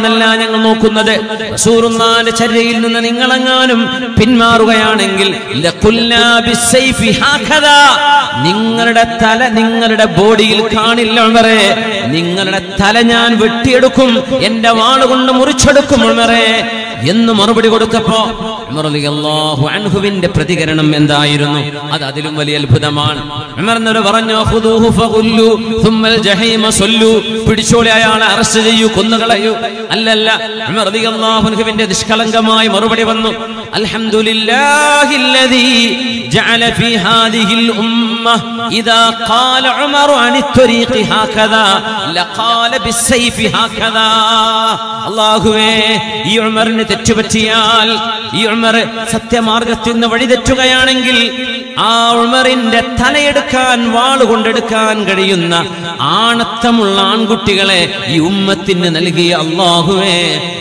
എന്നല്ല ഞങ്ങൾ നോക്കുന്നത്. റസൂലുള്ളാഹിന്റെ ചര്യയിൽ നിന്ന് നിങ്ങളെങ്ങാനും പിന്മാറുകയാണെങ്കിൽ നിങ്ങളുടെ തല നിങ്ങളുടെ ബോഡിയിൽ കാണില്ല ഉമറേ, നിങ്ങളുടെ തല ഞാൻ വെട്ടിയെടുക്കും, എന്റെ വാളുകൊണ്ട് മുറിച്ചെടുക്കും ഉമറേ എന്ന് മറുപടി കൊടുത്തപ്പോ ഉമർ റളിയല്ലാഹു അൻഹുവിന്റെ പ്രതികരണം എന്തായിരുന്നു? അത് അതിലും വലിയ അത്ഭുതമാണ്. ഉമർ എന്നവർ പറഞ്ഞു, ഖുദൂഹു ഫഖുല്ലു സുമ്മൽ ജഹീമ സല്ലു, പിടിച്ചോളി, അയാളെ അറസ്റ്റ് ചെയ്യൂ, കൊന്നുകളയൂ. അല്ലല്ല, ഉമർ റളിയല്ലാഹു അൻഹുവിന്റെ നിഷ്കളങ്കമായ മറുപടി വന്നു, അൽഹംദുലില്ലാഹില്ലദീ ജഅല ഫീ ഹാദിഹിൽ ഉമ്മ ഇദാ ഖാല ഉമർ അനി ത്വരീഖി ഹാകദാ ലഖാല ബിസ്സൈഫി ഹാകദാ. അല്ലാഹുവേ, ഈ ഉമറിന് തെറ്റുപറ്റിയാൽ, ഈ ഉമർ സത്യമാർഗത്തിൽ നിന്ന് വഴിതെറ്റുകയാണെങ്കിൽ ആ ഉമറിന്റെ തലയെടുക്കാൻ, വാളുകൊണ്ടെടുക്കാൻ കഴിയുന്ന ആണത്തമുള്ള ആൺകുട്ടികളെ ഈ ഉമ്മത്തിന് നൽകിയ അല്ലാഹുവേ,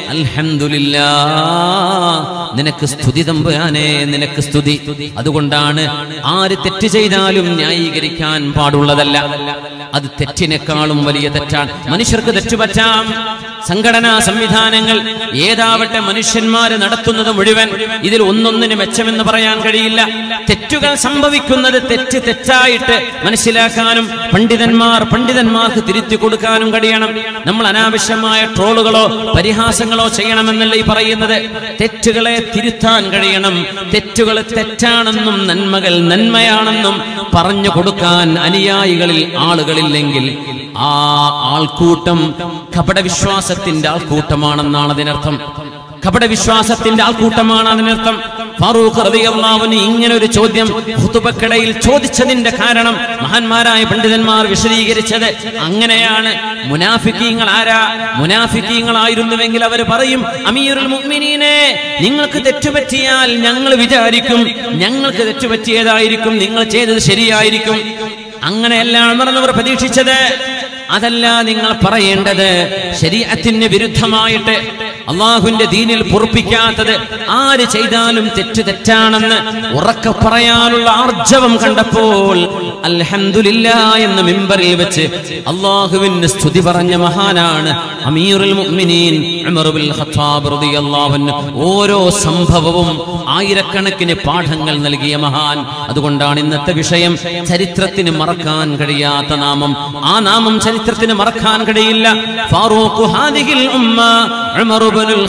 അൽഹംദുലില്ലാഹ്, നിനക്ക് സ്തുതി തമ്പുരാനേ, നിനക്ക് സ്തുതി. അതുകൊണ്ടാണ് ആര് തെറ്റ് ചെയ്താലും ന്യായീകരിക്കാൻ പാടുള്ളതല്ല. അത് തെറ്റിനേക്കാളും വലിയ തെറ്റാണ്. മനുഷ്യർക്ക് തെറ്റുപറ്റാം. സംഘടനാ സംവിധാനങ്ങൾ ഏതാവട്ടെ മനുഷ്യന്മാര് നടത്തുന്നത് മുഴുവൻ ഇതിൽ ഒന്നൊന്നിന് മെച്ചമെന്ന് പറയാൻ കഴിയില്ല. തെറ്റുകൾ സംഭവിക്കുന്നത് തെറ്റായിട്ട് മനസ്സിലാക്കാനും പണ്ഡിതന്മാർക്ക് തിരുത്തി കൊടുക്കാനും കഴിയണം. നമ്മൾ അനാവശ്യമായ ട്രോളുകളോ പരിഹാസങ്ങളോ ചെയ്യണമെന്നല്ല ഈ പറയുന്നത്. തെറ്റുകളെ തിരുത്താൻ കഴിയണം. തെറ്റുകൾ തെറ്റാണെന്നും നന്മകൾ നന്മയാണെന്നും പറഞ്ഞു കൊടുക്കാൻ അനുയായികളിൽ ആളുകളില്ലെങ്കിൽ ആ ആൾക്കൂട്ടം കപടവിശ്വാസത്തിന്റെ ആൾക്കൂട്ടമാണെന്നാണ് അതിനർത്ഥം. കപടവിശ്വാസത്തിന്റെ ആൾക്കൂട്ടമാണ് അതിനർത്ഥം. ഫാറൂഖ് റളിയല്ലാഹു അൻഹു ഇങ്ങനെ ഒരു ചോദ്യം ഖുതുബക്കിടയിൽ ചോദിച്ചതിന്റെ കാരണം മഹാന്മാരായ പണ്ഡിതന്മാർ വിശദീകരിച്ചത് അങ്ങനെയാണ്. മുനാഫിക്കീങ്ങൾ ആരാ? മുനാഫിക്കീങ്ങളായിരുന്നുവെങ്കിൽ അവർ പറയും, അമീറുൽ മുഅ്മിനീനെ, നിങ്ങൾക്ക് തെറ്റുപറ്റിയാൽ ഞങ്ങൾ വിചാരിക്കും ഞങ്ങൾക്ക് തെറ്റുപറ്റിയതായിരിക്കും, നിങ്ങൾ ചെയ്തത് ശരിയായിരിക്കും. അങ്ങനെയല്ല ഉമർ പ്രതീക്ഷിച്ചത്. അതല്ല നിങ്ങൾ പറയേണ്ടത്. ശരീഅത്തിന് വിരുദ്ധമായിട്ട് അള്ളാഹുവിന്റെ ദീനിൽ പൊറുപ്പിക്കാത്തത് ആര് ചെയ്താലും തെറ്റാണെന്ന് ഉറക്കെ പറയാനുള്ള ആർജവം കണ്ടപ്പോൾ അൽഹംദുലില്ലാഹ് എന്ന മിമ്പറിൽ വെച്ച് അള്ളാഹുവിന് സ്തുതി പറഞ്ഞ മഹാനാണ് അമീറുൽ മുഅ്മിനീൻ ഉമർ ബിൻ ഖത്താബ് റളിയല്ലാഹു അൻഹു. ഓരോ സംഭവവും ആയിരക്കണക്കിന് പാഠങ്ങൾ നൽകിയ മഹാൻ. അതുകൊണ്ടാണ് ഇന്നത്തെ വിഷയം ചരിത്രത്തിന് മറക്കാൻ കഴിയാത്ത നാമം. ആ നാമം ചരിത്രത്തിന് മറക്കാൻ കഴിയില്ല. ഫാറൂഖ് ഹാദിഹിൽ ഉമ്മ ഉമർ ബിനുൽ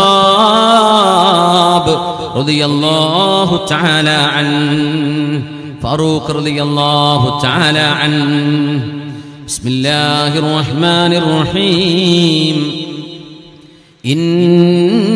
ഖത്താബ് റളിയല്ലാഹു തആല അൻഹു. ഫാറൂഖ് റളിയല്ലാഹു തആല അൻഹു. ബിസ്മില്ലാഹിർ റഹ്മാനിർ റഹീം. ഇന്ന